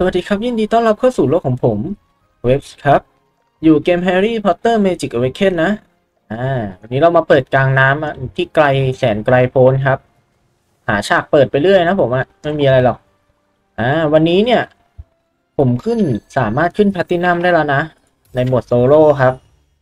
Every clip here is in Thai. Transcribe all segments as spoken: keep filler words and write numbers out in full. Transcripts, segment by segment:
วัสดีครับยินดีต้อนรับเข้าสู่โลกของผมเว็บครับอยู่เกม Harry Potter Magic Awaken นะอ่าวันนี้เรามาเปิดกลางน้ำที่ไกลแสนไกลโพ้นครับหาฉากเปิดไปเรื่อยนะผมอะไม่มีอะไรหรอกอ่าวันนี้เนี่ยผมขึ้นสามารถขึ้นแพลตินัมได้แล้วนะในโหมดโซโล่ครับ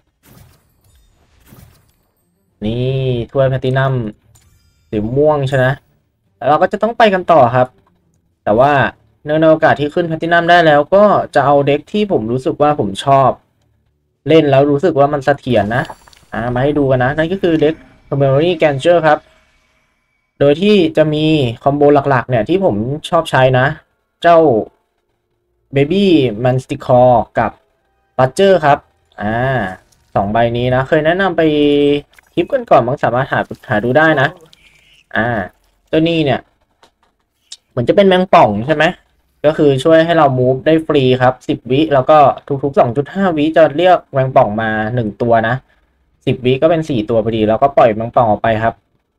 นี่ถ้วยแพลตินัมสีม่วงใช่ไหมแล้วเราก็จะต้องไปกันต่อครับแต่ว่าเนื่องในโอกาสที่ขึ้นแพลตินัมได้แล้วก็จะเอาเด็กที่ผมรู้สึกว่าผมชอบเล่นแล้วรู้สึกว่ามันเสถียรนะอ่ามาให้ดูกันนะนั่นก็คือเด็ก Hermione Granger ครับโดยที่จะมีคอมโบหลักๆเนี่ยที่ผมชอบใช้นะเจ้า Baby Manticore กับ Badger ครับอ่าสองใบนี้นะเคยแนะนำไปคลิปกันก่อนมั้งสามารถหาหาดูได้นะอ่าตัวนี้เนี่ยเหมือนจะเป็นแมงป่องใช่ไหมก็คือช่วยให้เรา move ได้ฟรีครับสิบวิแล้วก็ทุกๆ สองจุดห้า วิจะเรียกแมงป่องมาหนึ่งตัวนะสิบวิก็เป็นสี่ตัวพอดีแล้วก็ปล่อยแมงป่องออกไปครับ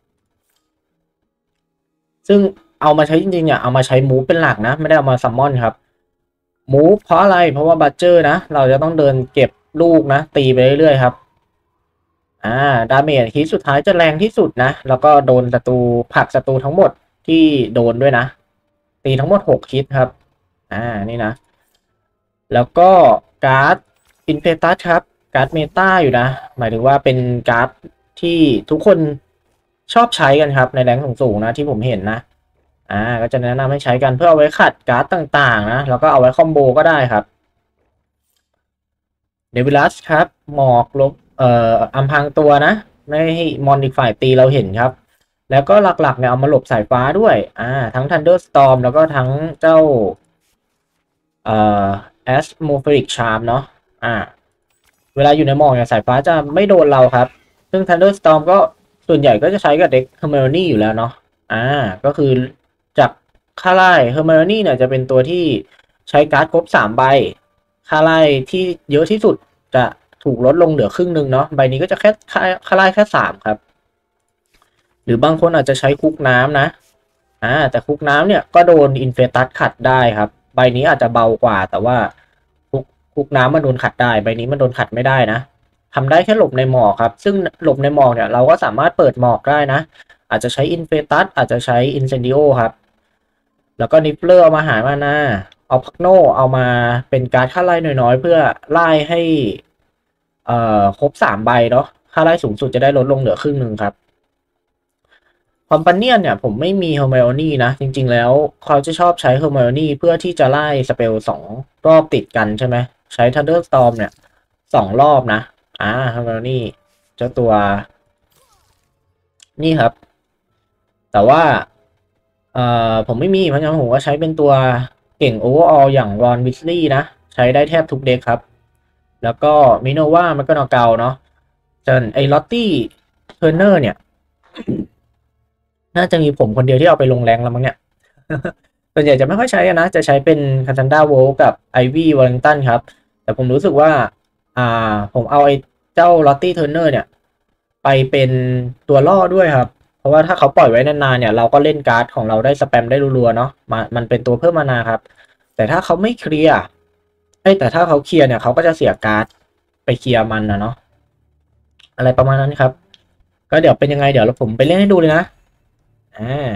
ซึ่งเอามาใช้จริงๆเนี่ยเอามาใช้ move เป็นหลักนะไม่ได้เอามาซัมมอนครับ move เพราะอะไรเพราะว่าบัตเจอร์นะเราจะต้องเดินเก็บลูกนะตีไปเรื่อยๆครับอ่าดาเมจฮิตสุดท้ายจะแรงที่สุดนะแล้วก็โดนศัตรูผลักศัตรูทั้งหมดที่โดนด้วยนะตีทั้งหมดหกฮิตครับอ่านี่นะแล้วก็การ์ดอินเฟตัสครับการ์ดเมตาอยู่นะหมายถึงว่าเป็นการ์ดที่ทุกคนชอบใช้กันครับในแรงสูงๆนะที่ผมเห็นนะอ่าก็จะแนะนำให้ใช้กันเพื่อเอาไว้ขัดการ์ดต่างๆนะแล้วก็เอาไว้คอมโบก็ได้ครับเดวิลัสครับหมอกลบเอ่ออำพรางตัวนะไม่ให้มอนอีกฝ่ายตีเราเห็นครับแล้วก็หลักๆเนี่ยเอามาหลบสายฟ้าด้วยอ่าทั้ง Thunderstorm แล้วก็ทั้งเจ้าเอ่อ Atmospheric Charm เนาะอ่าเวลาอยู่ในหมอกเนี่ยสายฟ้าจะไม่โดนเราครับซึ่ง Thunderstorm ก็ส่วนใหญ่ก็จะใช้กับเด็ก Hermione อยู่แล้วเนาะอ่าก็คือจากค่าไล่ Hermione เนี่ยจะเป็นตัวที่ใช้การ์ดครบสามใบค่าไล่ที่เยอะที่สุดจะถูกลดลงเหลือครึ่งหนึ่งเนาะใบนี้ก็จะแค่ค่าค่าไล่แค่สามครับหรือบางคนอาจจะใช้คุกน้ำนะอ่าแต่คุกน้ำเนี่ยก็โดนอินเฟตัสขัดได้ครับใบนี้อาจจะเบากว่าแต่ว่าคุกคุกน้ำมันโดนขัดได้ใบนี้มันโดนขัดไม่ได้นะทำได้แค่หลบในหมอกครับซึ่งหลบในหมอกเนี่ยเราก็สามารถเปิดหมอกได้นะอาจจะใช้อินเฟตัสอาจจะใช้อินเซนดิโอครับแล้วก็นิปเลอร์เอามาหามานาเอาพักโนเอามาเป็นการ์ดค่าไล่น้อยๆเพื่อไล่ให้เอ่อครบสามใบเนาะค่าไล่สูงสุดจะได้ลดลงเหลือครึ่งหนึ่งครับ คอมปาเนียนเนี่ยผมไม่มี Hermione นะจริงๆแล้วเขาจะชอบใช้ Hermione เพื่อที่จะไล่สเปลสองรอบติดกันใช่ไหมใช้ Thunderstorm เนี่ยสองรอบนะอ่า Hermione เจ้าตัวนี่ครับแต่ว่าเอ่อผมไม่มีเพราะฉะนั้นผมก็ใช้เป็นตัวเก่ง Overall อย่าง Ron Weasley นะใช้ได้แทบทุกเด็กครับแล้วก็มิโนวามันก็นอกเกาเนาะจนไอ้ลอตตี้เทอร์เนอร์เนี่ย น่าจะมีผมคนเดียวที่เอาไปลงแรงแล้วมั้งเนี่ย ส่วนใหญ่จะไม่ค่อยใช้นะ จะใช้เป็นคาซันดาโวกับไอวี่วอลลิงตันครับ แต่ผมรู้สึกว่า อ่า ผมเอาไอ้เจ้าลอตตี้เทอร์เนอร์เนี่ย ไปเป็นตัวล่อด้วยครับ เพราะว่าถ้าเขาปล่อยไว้นานๆเนี่ยเราก็เล่นการ์ดของเราได้สแปมได้รัวๆเนาะมามันเป็นตัวเพิ่มมานาครับ แต่ถ้าเขาไม่เคลียร์ไอ้แต่ถ้าเขาเคลียร์เนี่ยเขาก็จะเสียการ์ดไปเคลียร์มันนะเนาะอะไรประมาณนั้นครับ ก็เดี๋ยวเป็นยังไงเดี๋ยวผมไปเล่นให้ดูเลยนะอ่า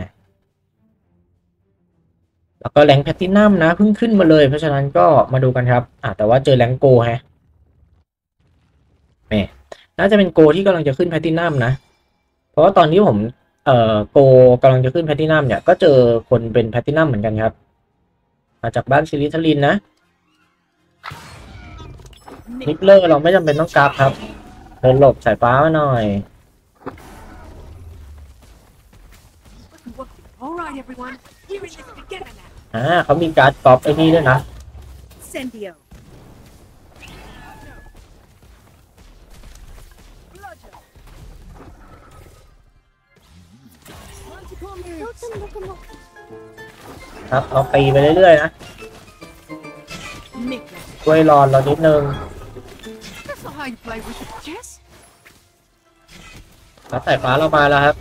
แล้วก็แรงแพตตินัมนะเพิ่งขึ้นมาเลยเพราะฉะนั้นก็มาดูกันครับอ่ะแต่ว่าเจอแรงโกฮะแหมน่าจะเป็นโกที่กำลังจะขึ้นแพตตินัมนะเพราะว่าตอนที่ผมเอ่อโกกำลังจะขึ้นแพตตินัมเนี่ยก็เจอคนเป็นแพตตินัมเหมือนกันครับมาจากบ้านซิลิทลินนะนิกเลอร์เราไม่จำเป็นต้องกราฟครับเดินหลบสายฟ้ามาหน่อยอ่าเขามีการ์ดกอล์ฟไอ้นี่ด้วยนะครับเราตีไปเรื่อยๆนะช่วยรอนเรานิดนึงครับสายฟ้าเรามาแล้วครับ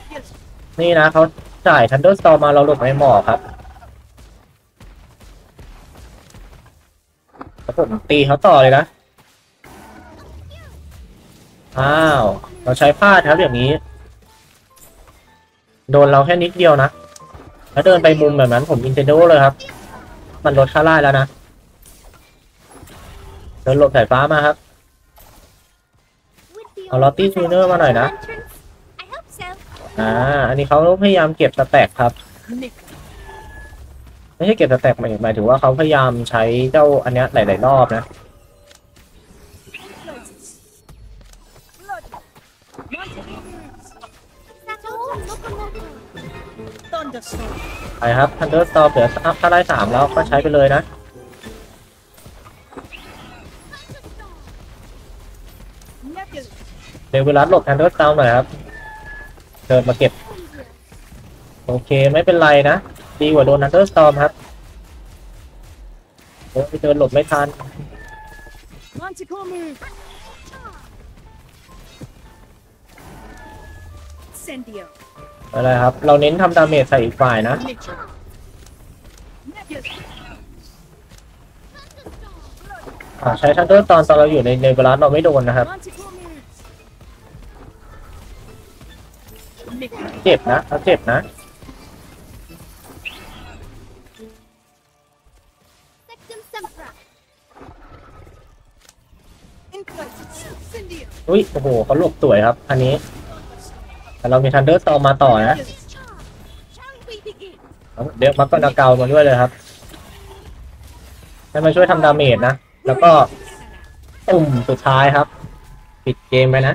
นี่นะเขาจ่าย Thunderstorm มาเราหลบในหมอกครับแล้วผมตีเขาต่อเลยนะอ้าวเราใช้พลาดครับอย่างนี้โดนเราแค่นิดเดียวนะแล้วเดินไปมุมแบบนั้นผม Nintendo เลยครับมันลดค่าไล่แล้วนะเดินหลบสายฟ้ามาครับเอาลอตตี้ทูเนอร์มาหน่อยนะอ่าอันนี้เขาพยายามเก็บสแต็กครับไม่ใช่เก็บสแต็กหมายหมายถึงว่าเขาพยายามใช้เจ้าอันเนี้ยหลายๆรอบนะไปครับทันเดอร์สตอร์เหลือถ้าได้สามแล้วก็ใช้ไปเลยนะเดวิลัสหลบทันเดอร์สตอร์หน่อยครับเดินมาเก็บโอเคไม่เป็นไรนะดีกว่าโดนทันเดอร์สตอร์ครับโอ้ยเดินหลบไม่ทันอะไรครับเราเน้นทำดาเมจใส่อีกฝ่ายนะใช้ทันเดอร์ตอนตอนเราอยู่ในในเวลาเราไม่โดนนะครับเจ็บนะเขาเจ็บนะอุ้ยโอ้โหเขาหลบสวยครับอันนี้แต่เรามีทันเดอร์ตอมาต่อนะเดี๋ยวมักก็นาเกามาด้วยเลยครับให้มาช่วยทำดาเมจนะแล้วก็ตุ่มสุดท้ายครับปิดเกมไปนะ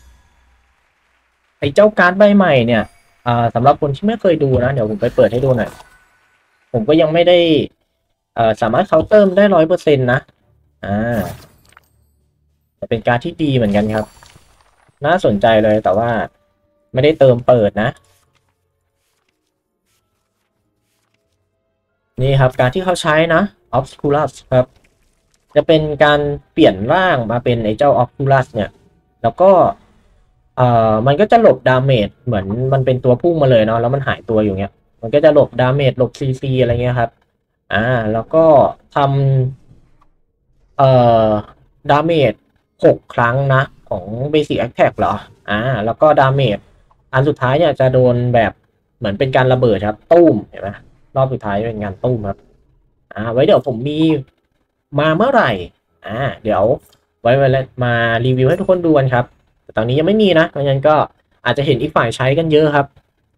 ไอ้เจ้าการ์ดใบใหม่เนี่ยอ่าสำหรับคนที่ไม่เคยดูนะเดี๋ยวผมไปเปิดให้ดูหน่อยผมก็ยังไม่ได้อ่าสามารถเคาน์เตอร์ได้ร้อยเปอร์เซ็นต์นะอ่าจะเป็นการ์ดที่ดีเหมือนกันครับน่าสนใจเลยแต่ว่าไม่ได้เติมเปิดนะนี่ครับการที่เขาใช้นะ Obscurus ครับจะเป็นการเปลี่ยนร่างมาเป็นไอ้เจ้า Obscurus เนี่ยแล้วก็เอ่อมันก็จะหลบดาเมจเหมือนมันเป็นตัวพุ่งมาเลยเนาะแล้วมันหายตัวอยู่เงี้ยมันก็จะหลบดาเมจหลบซีซีอะไรเงี้ยครับอ่าแล้วก็ทำเอ่อดาเมจหกครั้งนะของ Basic Attack เหรออ่าแล้วก็ดาเมจอันสุดท้ายเนี่ยจะโดนแบบเหมือนเป็นการระเบิดครับตุ้มเห็นไหมรอบสุดท้ายเป็นงานตุ้มครับอ่าไว้เดี๋ยวผมมีมาเมื่อไหร่อ่าเดี๋ยวไว้มารีวิวให้ทุกคนดูกันครับแต่ตอนนี้ยังไม่มีนะเพราะฉะนั้นก็อาจจะเห็นอีกฝ่ายใช้กันเยอะครับ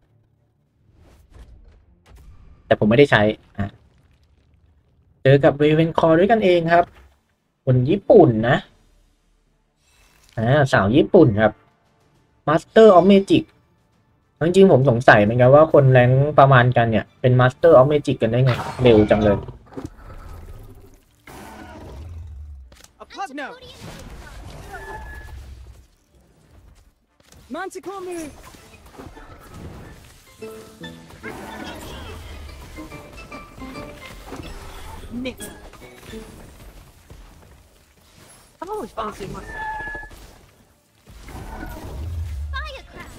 แต่ผมไม่ได้ใช้อ่าเจอกับเรเวนคอร์ด้วยกันเองครับคนญี่ปุ่นนะอ่าสาวญี่ปุ่นครับ Master of Magic จริงๆผมสงสัยเหมือนกันว่าคนแรงประมาณกันเนี่ยเป็น Master of Magic กันได้ไงเร็วจังเลย Manticore move. Nixon. I'm always bouncing my firecracker.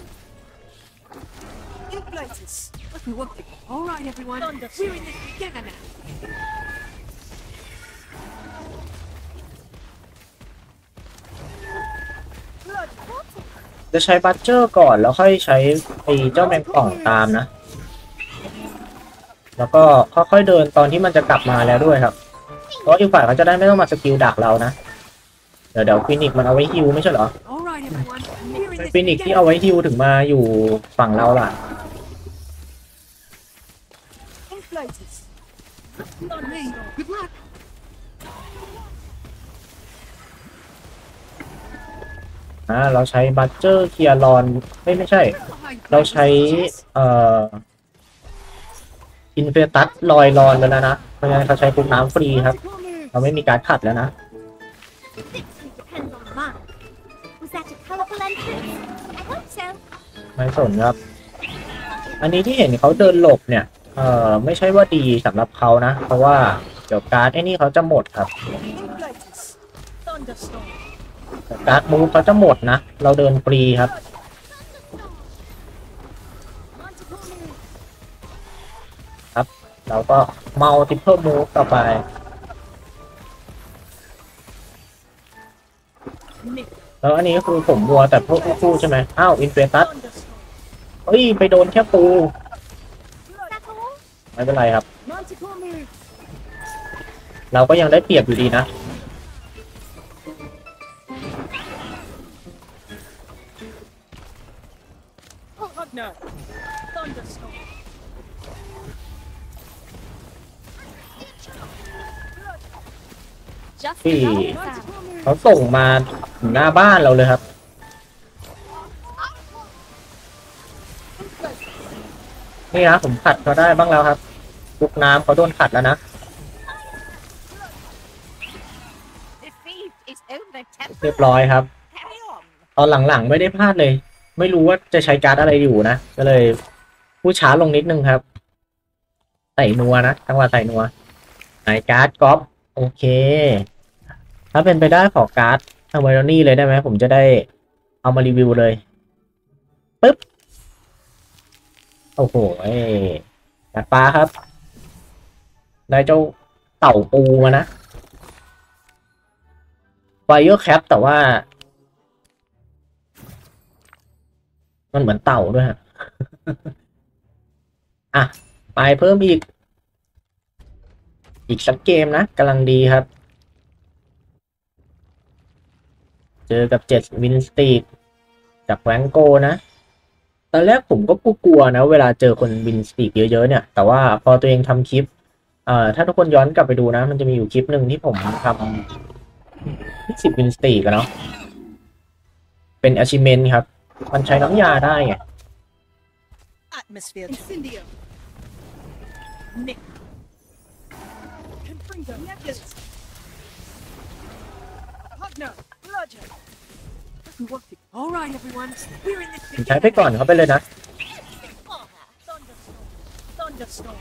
Inflators. Let me work it. All right, everyone. Thunder. We're in this together now. จะใช้บัตเจอร์ก่อนแล้วค่อยใช้ไอ้เจ้าแมงป่องตามนะแล้วก็ค่อยๆเดินตอนที่มันจะกลับมาแล้วด้วยครับเพราะอีกฝ่ายเขาจะได้ไม่ต้องมาสกิลดักเรานะเดี๋ยวเดี๋ยวฟินิกมันเอาไว้ฮิวไม่ใช่เหรอฟินิกที่เอาไว้ฮิวถึงมาอยู่ฝั่งเราล่ะอ่าเราใช้บัตเจอร์เคียรอนไม่ไม่ใช่เราใช้เอ่ออินเฟตัสลอยรอนไปแล้วนะเพราะฉะนั้นเขาใช้ปุ๊บน้ำฟรีครับเราไม่มีการขัดแล้วนะไม่สนครับอันนี้ที่เห็นเขาเดินหลบเนี่ยเอ่อไม่ใช่ว่าดีสำหรับเขานะเพราะว่าเดี๋ยวการ์ดไอ้นี่เขาจะหมดครับการ์ดมูฟเขาจะหมดนะเราเดินฟรีครับครับเราก็ multiple move ต่อไป แล้วอันนี้ก็คือผมวัวแต่พวกคู่ใช่ไหมอ้าวอินเฟตัสเฮ้ย ไปโดนแค่ปู ไม่เป็นไรครับ เราก็ยังได้เปรียบอยู่ดีนะ ที่เขาส่งมาถึงหน้าบ้านเราเลยครับ นี่นะผมขัดเขาได้บ้างแล้วครับลูกน้ำเขาโดนขัดแล้วนะ เรียบร้อยครับ ตอนหลังๆไม่ได้พลาดเลย ไม่รู้ว่าจะใช้การ์ดอะไรอยู่นะ ก็เลยพูดช้าลงนิดนึงครับ ใส่นัวนะจังหวะใส่นัวไหนการ์ดก๊อปโอเค ถ้าเป็นไปได้ขอการ์ดทางไวโอนี่เลยได้ไหมผมจะได้เอามารีวิวเลยปึ๊บโอ้โหจัดปลาครับ ได้เจ้าเต่าปูมานะไฟเออร์แคปแต่ว่า มันเหมือนเต่าด้วยฮะ อ่ะ ไปเพิ่มอีก อีกสักเกมนะกำลังดีครับ เจอกับเจ็ดวินสตีกจากแวงโกนะตอนแรกผมก็กลัวๆนะเวลาเจอคนวินสตีกเยอะๆเนี่ยแต่ว่าพอตัวเองทำคลิปเอ่อถ้าทุกคนย้อนกลับไปดูนะมันจะมีอยู่คลิปหนึ่งที่ผมทำที่สิบวินสตีกเนาะเป็น achievement ครับมันใช้น้ำยาได้ไง Atmosphere. Incendio. Nick. Confringo. Nebulous. Hugner. Bludgeon. All right, everyone. We're in this ใช้ไปก่อนเขาไปเลยนะ Thunderstorm. Thunderstorm.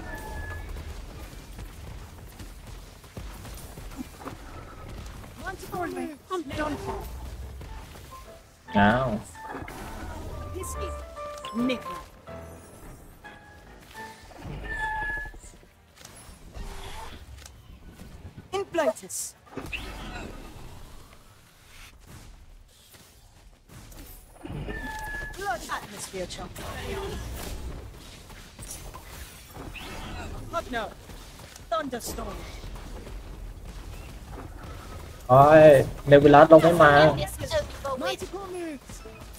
I'm done for. อ้าว This is Nick. Inflatus. Blood atmosphere chunk. Hugner. Thunderstorm. โอ้ยเดวิลัสลงไม่มา Multiple moves.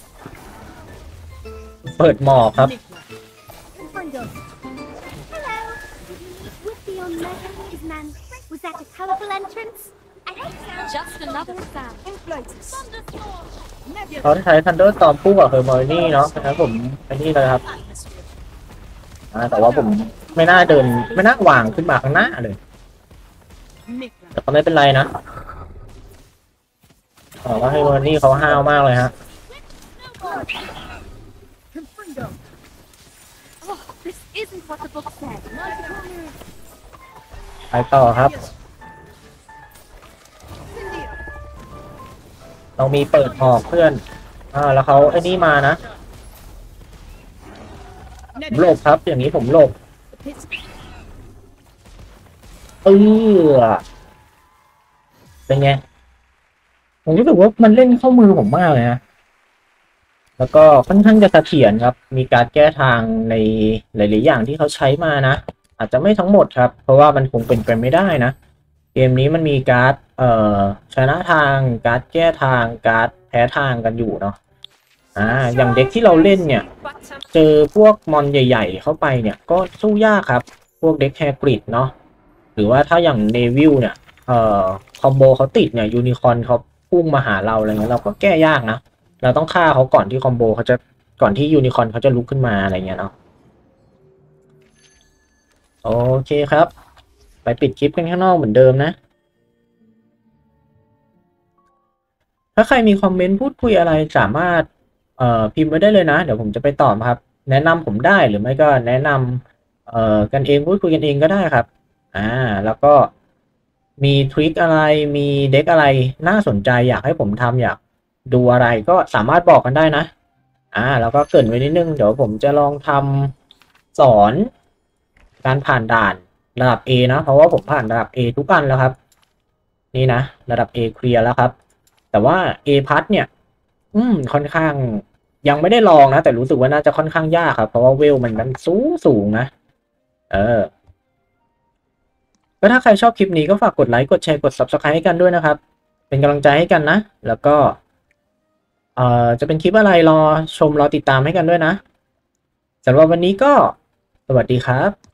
เปิดหมอกครับ Confringo. Hello. With the on-man, was that a colourful entrance? I hope so. Just another sound. Inflatus. Thunderstorm. เขา Nebula. ใช้ Thunderstorm คู่กับ Hermione เนาะฉะนั้นผมไปนี่เลยครับ Atmosphere. อ่าแต่ว่าผมไม่น่าเดินไม่น่าวางขึ้นมาข้างหน้าเลย Nick. แต่ก็ไม่เป็นไรนะแต่ว่า Hermione เขาห้าวมากเลยฮะ Confringo. Oh, this isn't what the book said. Multiple moves. ไปต่อครับ Incendio. เรามีเปิดหอกเพื่อนอ่าแล้วเขาไอ้นี่มานะผมหล Nebula. บครับ อย่างนี้ผมหลบ Pits. เออเป็นไง ผมรู้สึกว่ามันเล่นเข้ามือผมมากเลยนะ แล้วก็ค่อนข้างจะเสถียรครับ มีการแก้ทางในหลายๆอย่างที่เขาใช้มานะ อาจจะไม่ทั้งหมดครับ เพราะว่ามันคงเป็นไปไม่ได้นะ เกมนี้มันมีการ์ดเอ่อชนะทาง การ์ดแก้ทาง การ์ดแพ้ทางกันอยู่เนาะ อ่า อย่างเด็กที่เราเล่นเนี่ย เจอพวกมอนใหญ่ๆเข้าไปเนี่ยก็สู้ยากครับ พวกเด็กแฮกริดเนาะ หรือว่าถ้าอย่างเนวิลเนี่ย เอ่อ คอมโบเขาติดเนี่ยยูนิคอร์นเขาพุ่งมาหาเราอะไรเงี้ยเราก็แก้ยากนะ เราต้องฆ่าเขาก่อนที่คอมโบเขาจะก่อนที่ยูนิคอร์นเขาจะลุกขึ้นมาอะไรเงี้ยเนาะโอเคครับ ไปปิดคลิปกันข้างนอกเหมือนเดิมนะ ถ้าใครมีคอมเมนต์พูดคุยอะไรสามารถเอ่อพิมพ์ไว้ได้เลยนะ เดี๋ยวผมจะไปตอบครับ แนะนำผมได้หรือไม่ก็แนะนำเอ่อกันเองพูดคุยกันเองก็ได้ครับ อ่า แล้วก็มีทริคอะไรมีเด็กอะไรน่าสนใจอยากให้ผมทำอยากดูอะไรก็สามารถบอกกันได้นะอ่าแล้วก็เกริ่นไว้นิดนึงเดี๋ยวผมจะลองทำสอนการผ่านด่านระดับ A นะเพราะว่าผมผ่านระดับ A ทุกอันแล้วครับนี่นะระดับ A เคลียร์แล้วครับแต่ว่า A พัทเนี่ยอืมค่อนข้างยังไม่ได้ลองนะแต่รู้สึกว่าน่าจะค่อนข้างยากครับเพราะว่าเวลมันมันสูงสูงนะเออก็ถ้าใครชอบคลิปนี้ก็ฝากกดไลค์กดแชร์กด Subscribe ให้กันด้วยนะครับเป็นกำลังใจให้กันนะแล้วก็เอ่อจะเป็นคลิปอะไรรอชมรอติดตามให้กันด้วยนะสำหรับวันนี้ก็สวัสดีครับ